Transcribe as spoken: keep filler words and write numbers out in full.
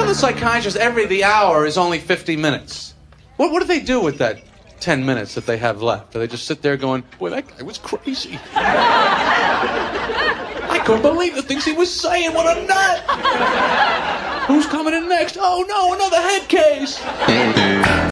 the psychiatrists, every the hour is only fifty minutes. What, what do they do with that ten minutes that they have left? Do they just sit there going, boy, that guy was crazy. I couldn't believe the things he was saying. What a nut. Who's coming in next? Oh, no, another head case.